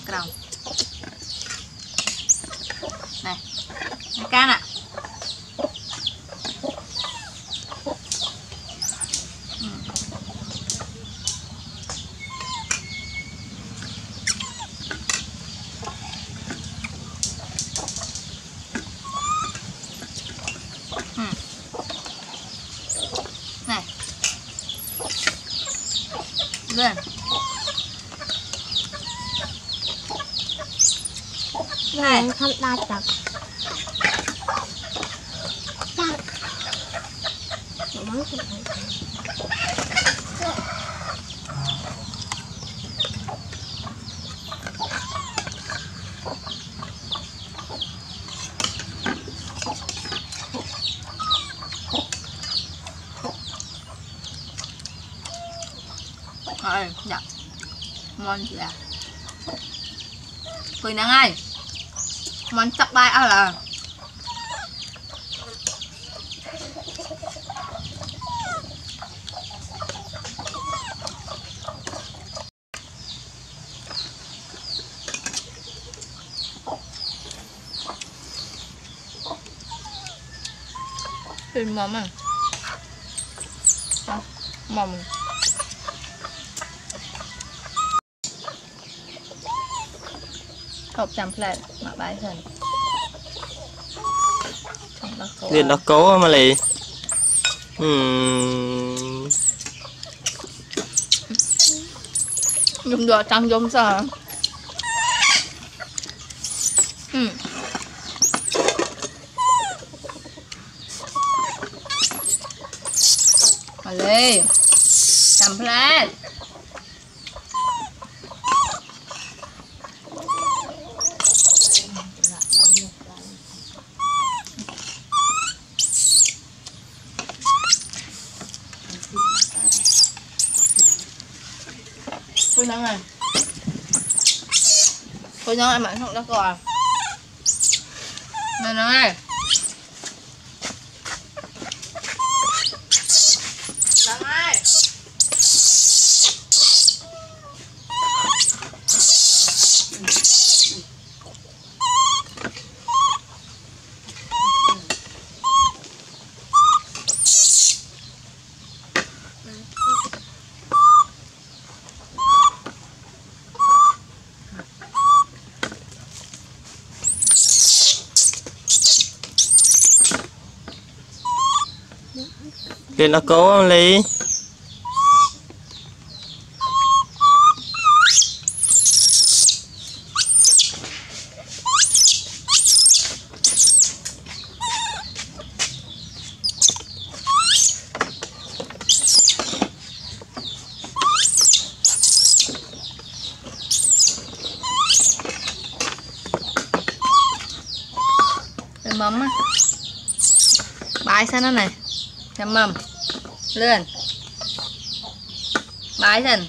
còng này can ạ. Này lên này không đa chặt rồi dạ ngon chị à cười nắng ơi món chọc bài à là Thịt mỏng à mỏng hộp chăm plate mà bài dần Liệt nó cố mà lì dùng được trong dùng sao mà lì chăm plate Cô nắng này cô nắng em bạn không đã coi này này nắng này Liệt nó cố mà lì mắm á bãi sao nó này chấm mầm lên bãi dần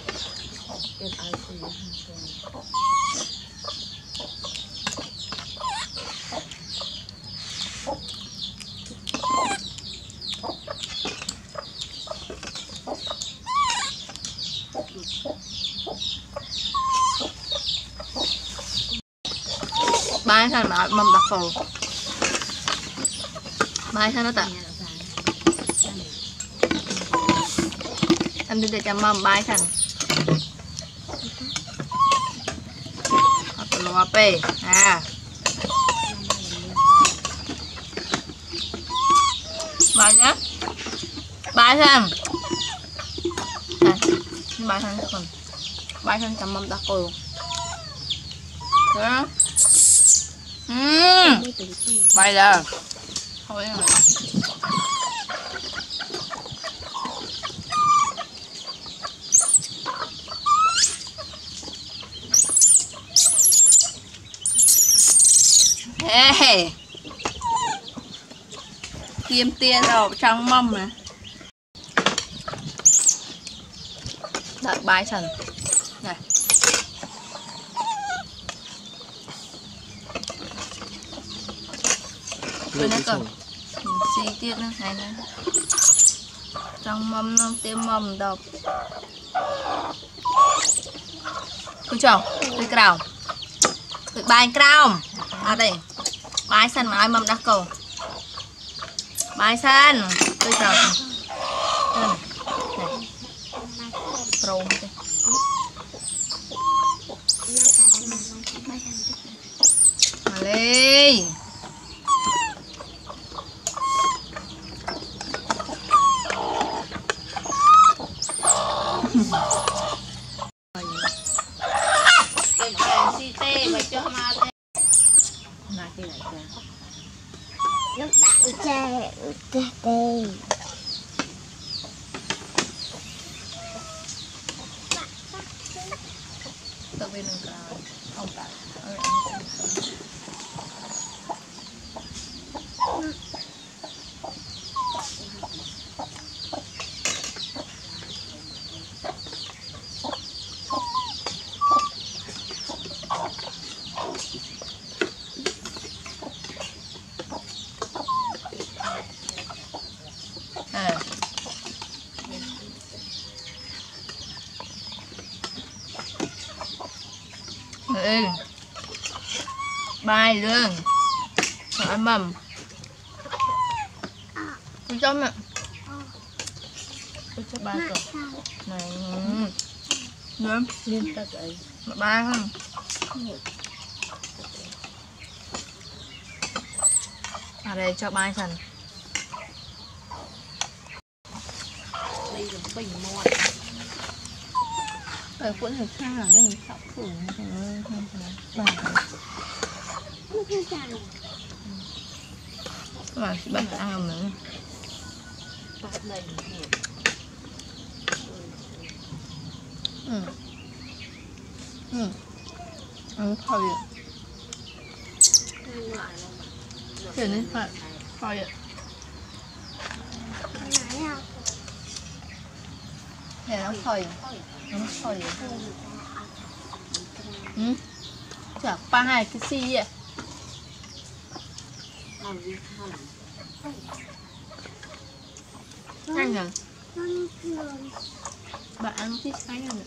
bãi sao mà mầm đặc phù bãi sao nó tặng em đi để chăm mầm bãi thành atau lo apa à bãi nhá bãi thành bãi thành còn bãi thành chăm mầm đặc phù đó bãi giờ thôi rồi hey. Kiếm tia rồi trong mâm này đợi bãi sần này rồi nó còn xì tiết nữa này nè trong mâm nó tiêm mâm độc cứ chồng cái cào từ bài cao à đây bài sân mà ai mầm đá cầu bài sân tôi rồi rôm mà lên Nước bạn chè tê tự bên đường cào ông cả bài luôn hỏi mầm tôi cho mẹ tôi cho ba rồi này nữa liên tục ấy ba không ở đây cho ba phần đây là bình mòn ở cuốn thời trang là nên sọc phủ mà bắt ăn nữa ăn thôi kiểu như vậy thôi ạ để nó thôi nó thôi chả ba hai cái gì vậy anh à bạn ăn cái cái này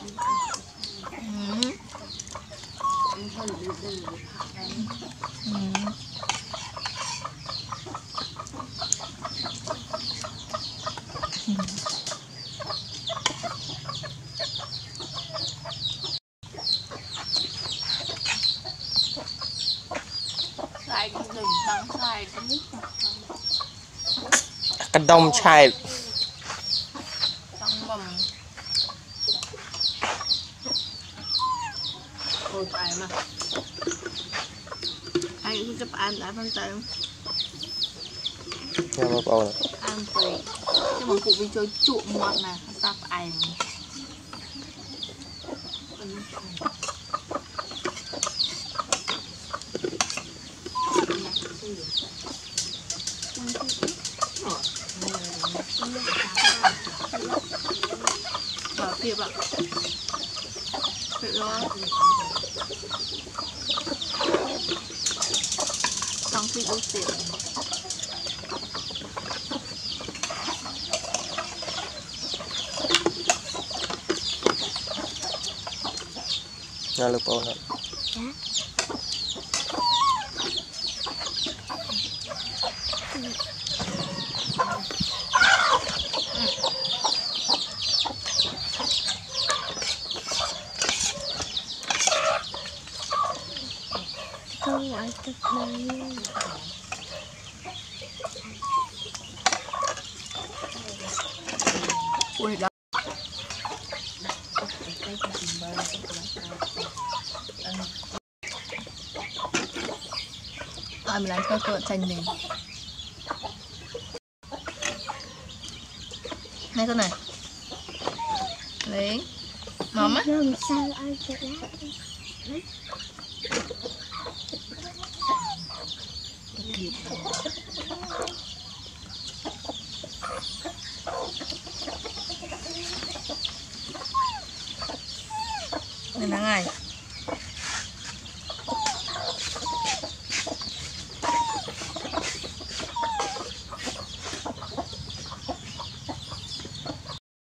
cái đông chai ôi phải mà anh cứ chụp ăn đã phân tay nha bà bầu ăn tùy nhưng mà cụ mình chơi trụ ngọt này sắp ảnh bảo kia bạn vậy đó xong khi ưu tiên nha lực bầu này không gọi được mình ui đó mình làm cho cỡ chanh nền này con này lấy mắm á làm sao ăn được đấy này là ngày